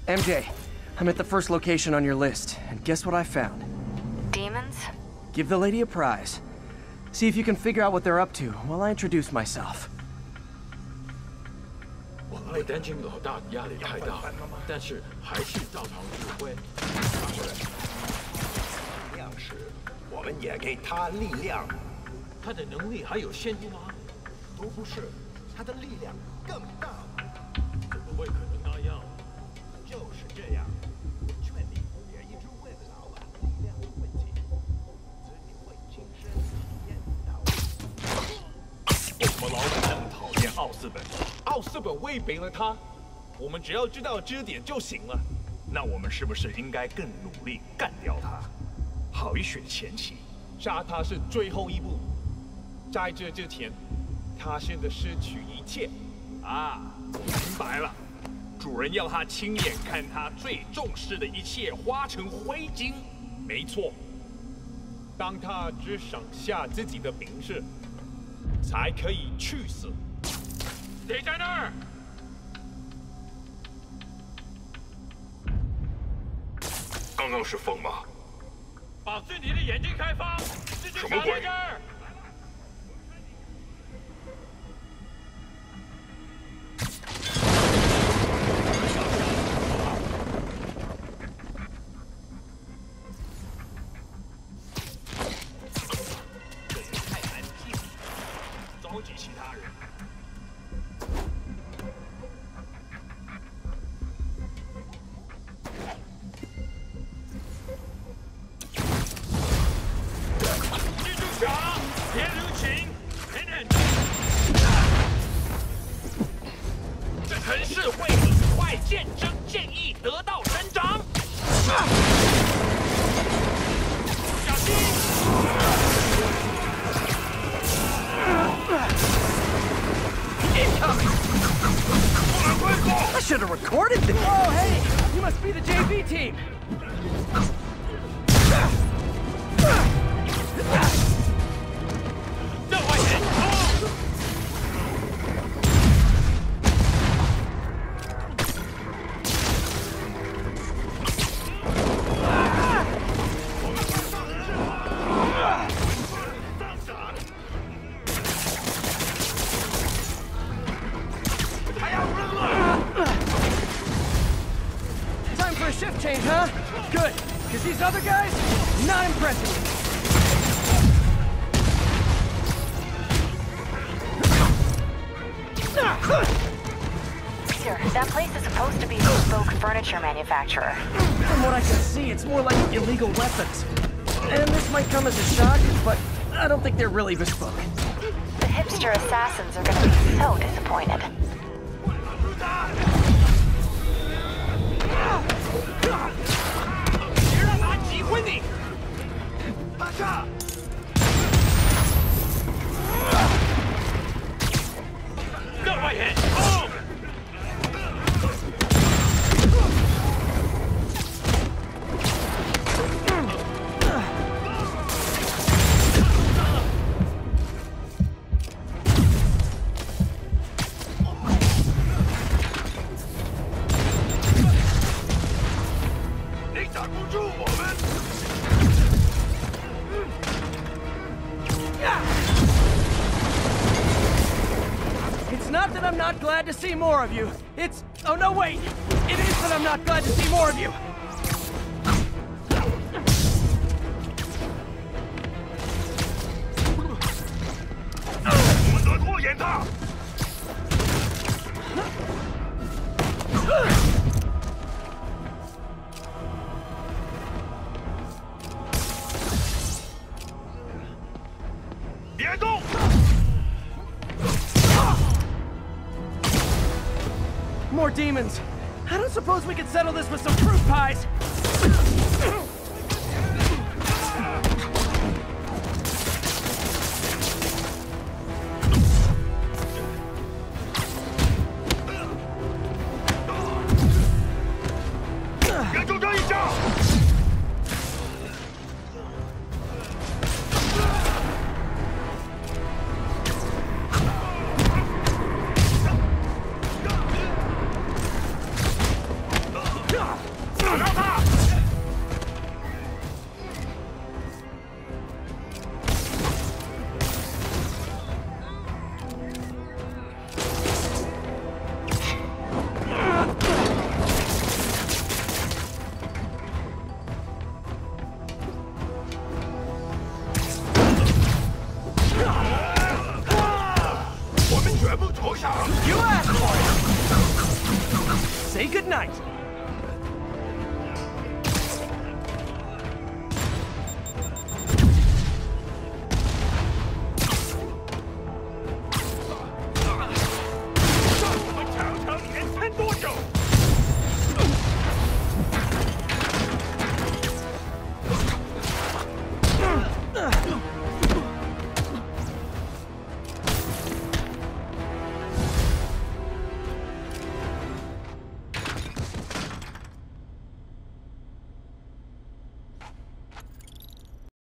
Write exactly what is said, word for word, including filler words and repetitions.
M J, I'm at the first location on your list, and guess what I found? Demons? Give the lady a prize. See if you can figure out what they're up to while I introduce myself. 我担心老大压力太大，但是还是照常指挥。 量时，我们也给他力量。 他的能力还有限度吗？ 都不是，他的力量更大。 怎么会可能那样？ 就是这样。我劝你别一直为了老板力量的问题，自己会亲身体验到。 为什么老板那么讨厌奥斯本？奥斯本喂肥了他，我们只要知道支点就行了。那我们是不是应该更努力干掉他，好一雪前耻？ 杀他是最后一步，在这之前，他现在失去一切。 啊，明白了。主人要他亲眼看他最重视的一切化成灰烬。没错。 当他只剩下自己的名字，才可以去死。 谁在那儿？ 刚刚是风吗？ 保持你的眼睛开放， 什么鬼？ 召集其他人。 城市会很快见证建议得到伸张。小心！ I should have recorded this. Oh, hey, you must be the J V team. 这外人冲！ Time for a shift change, huh? Good, because these other guys, not impressing me. Sir, that place is supposed to be a bespoke furniture manufacturer. From what I can see, it's more like illegal weapons. And this might come as a shock, but I don't think they're really bespoke. The hipster assassins are gonna be so disappointed. 别让他击昏你！ 大家， 各位人，冲！ It's not that I'm not glad to see more of you. It's... Oh, no, wait. It is that I'm not glad to see more of you. 我们得拖延他。别动！ More demons. I don't suppose we could settle this with some fruit pies. 投降。 You asked for it! Say goodnight.